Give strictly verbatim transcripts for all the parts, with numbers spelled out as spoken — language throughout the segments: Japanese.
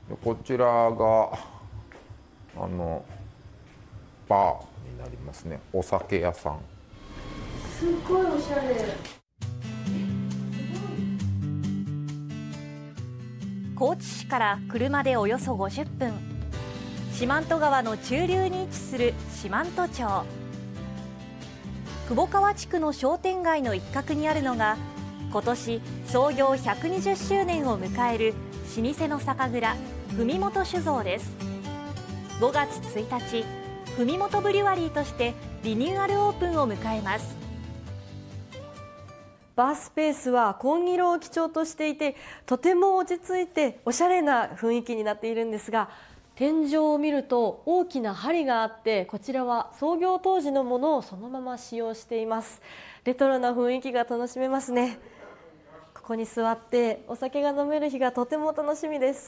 でこちらがあのバーになりますね。お酒屋さん。 すっごいおしゃれ。 高知市から車でおよそごじゅっぷん、四万十川の中流に位置する四万十町。窪川地区の商店街の一角にあるのが、今年創業ひゃくにじゅっしゅうねんを迎える老舗の酒蔵文元酒造です。ごがつついたち、文元ブリュワリーとしてリニューアルオープンを迎えます。 バースペースは紺色を基調としていて、とても落ち着いておしゃれな雰囲気になっているんですが、天井を見ると大きな梁があって、こちらは創業当時のものをそのまま使用しています。レトロな雰囲気が楽しめますね。ここに座ってお酒が飲める日がとても楽しみです。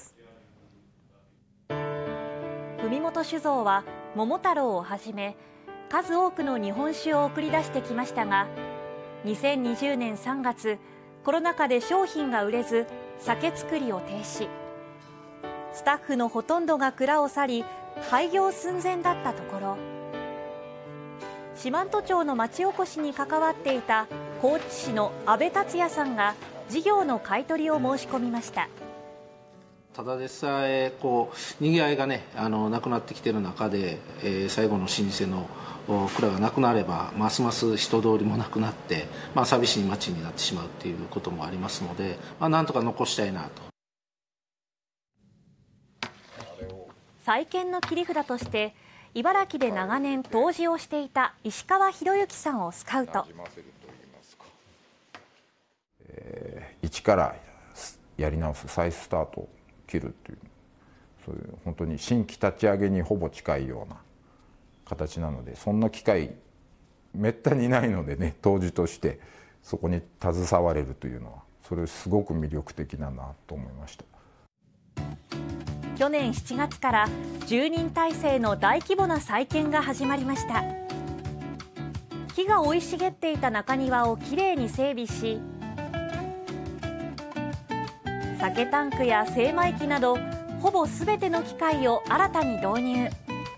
文元酒造は桃太郎をはじめ数多くの日本酒を送り出してきましたが、にせんにじゅうねんさんがつ、コロナ禍で商品が売れず酒造りを停止。スタッフのほとんどが蔵を去り、廃業寸前だったところ、四万十町の町おこしに関わっていた高知市の阿部達也さんが事業の買い取りを申し込みました。 ただでさえこうにぎわいがね、あのなくなってきている中で、えー、最後の老舗の蔵がなくなればますます人通りもなくなって、まあ、寂しい町になってしまうということもありますので、まあ、なんとか残したいなと。 再建の切り札として茨城で長年杜氏をしていた石川博之さんをスカウト。 えー、一からやり直す、再スタートを切るという、そういう本当に新規立ち上げにほぼ近いような形なので、そんな機会めったにないのでね、杜氏としてそこに携われるというのは、それすごく魅力的だなと思いました。 去年しちがつからじゅうにん体制の大規模な再建が始まりました。木が生い茂っていた中庭をきれいに整備し、酒タンクや精米機などほぼすべての機械を新たに導入。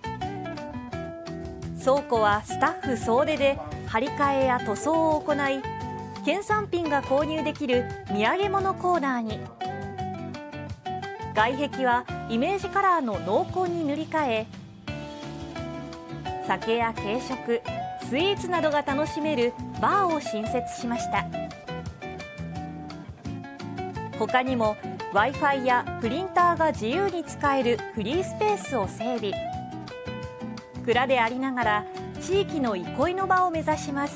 倉庫はスタッフ総出で張り替えや塗装を行い、県産品が購入できる土産物コーナーに。外壁はイメージカラーの濃紺に塗り替え、酒や軽食、スイーツなどが楽しめるバーを新設しました。他にも Wi-Fi やプリンターが自由に使えるフリースペースを整備。蔵でありながら地域の憩いの場を目指します。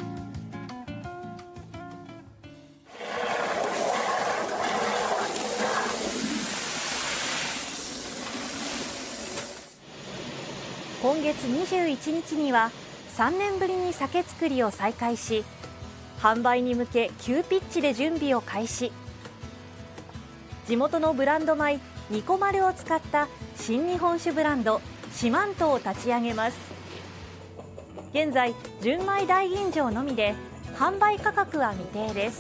今月にじゅういちにちにはさんねんぶりに酒造りを再開し、販売に向け急ピッチで準備を開始。地元のブランド米ニコマルを使った新日本酒ブランド四万十を立ち上げます。現在純米大吟醸のみで販売価格は未定です。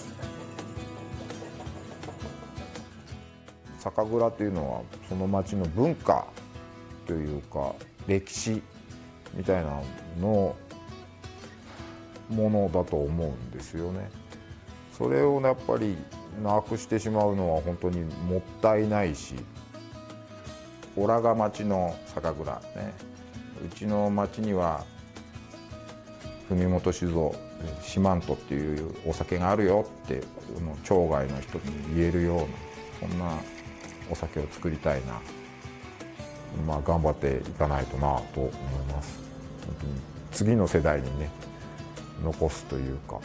酒蔵というのはその町の文化というか歴史みたいなのものだと思うんですよね。それをやっぱりなくしてしまうのは本当にもったいないし、オラが町の酒蔵ね、うちの町には文元酒造四万十っていうお酒があるよって町外の人に言えるような、そんなお酒を作りたいな、まあ、頑張っていかないとなと思います。本当に次の世代にね残すというか、うん、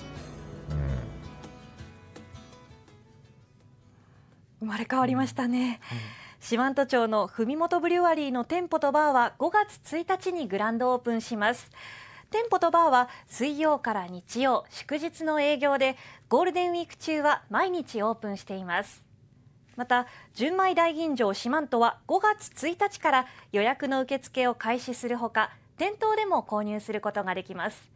生まれ変わりましたね。うん、四万十町の文元ブリュワリーの店舗とバーはごがつついたちにグランドオープンします。店舗とバーは水曜から日曜祝日の営業で、ゴールデンウィーク中は毎日オープンしています。また純米大吟醸四万十はごがつついたちから予約の受付を開始するほか、店頭でも購入することができます。